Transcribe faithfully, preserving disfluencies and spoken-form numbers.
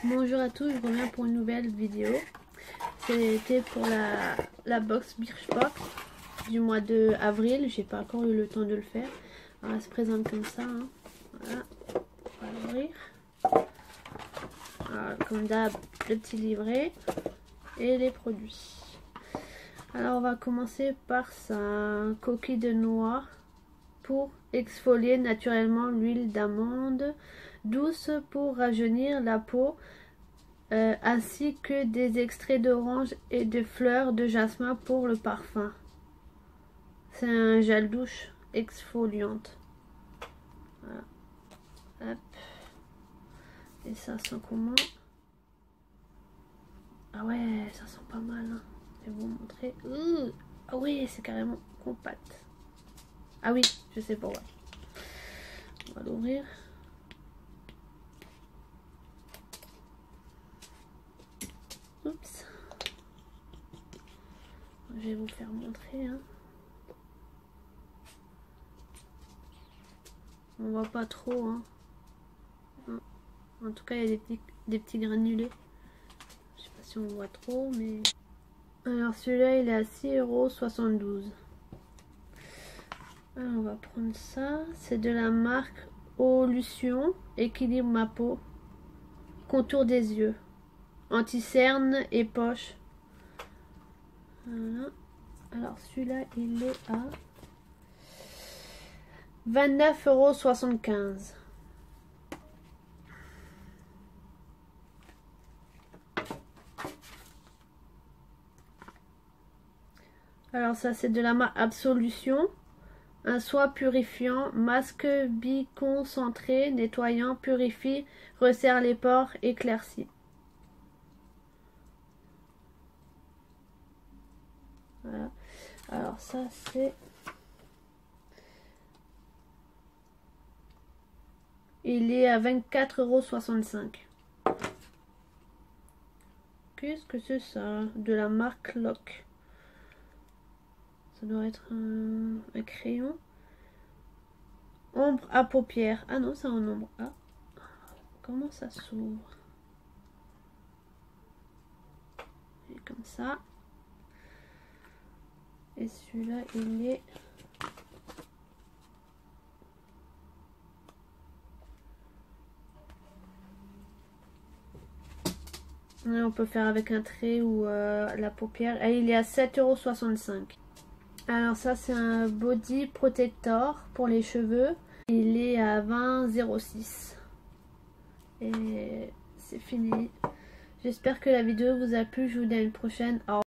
Bonjour à tous, je reviens pour une nouvelle vidéo. C'était pour la, la box Birchbox du mois de avril. J'ai pas encore eu le temps de le faire. Alors, elle se présente comme ça. Hein. Voilà, on va l'ouvrir. Alors, comme d'hab, le petit livret et les produits. Alors on va commencer par ça, coquille de noix pour exfolier naturellement, l'huile d'amande douce pour rajeunir la peau, euh, ainsi que des extraits d'orange et de fleurs de jasmin pour le parfum. C'est un gel douche exfoliante. Voilà. Hop. Et ça sent comment? Ah ouais, ça sent pas mal. Hein. Je vais vous montrer. Ouh, ah oui, c'est carrément compact. Ah oui, je sais pourquoi. On va l'ouvrir. Oups. Je vais vous faire montrer. Hein. On voit pas trop. Hein. En tout cas, il y a des petits, des petits granulés. Je sais pas si on voit trop, mais... Alors celui-là, il est à six euros soixante-douze. Alors, on va prendre ça. C'est de la marque Eau-Lution. Équilibre ma peau. Contour des yeux. Anti-cerne et poche. Voilà. Alors celui-là, il est à vingt-neuf euros soixante-quinze. Alors ça, c'est de la marque Absolution. Un soin purifiant, masque biconcentré, nettoyant, purifie, resserre les pores, éclaircit. Voilà. Alors ça, c'est... Il est à vingt-quatre euros soixante-cinq. Qu'est-ce que c'est ça? De la marque Lock. Ça doit être un, un crayon. Ombre à paupières. Ah non, c'est en ombre. Ah. Comment ça s'ouvre? Et comme ça. Et celui-là, il est... Et on peut faire avec un trait ou euh, la paupière. Et il est à sept euros soixante-cinq. Alors ça, c'est un body protector pour les cheveux. Il est à vingt euros zéro six. Et c'est fini. J'espère que la vidéo vous a plu. Je vous dis à une prochaine. Au revoir.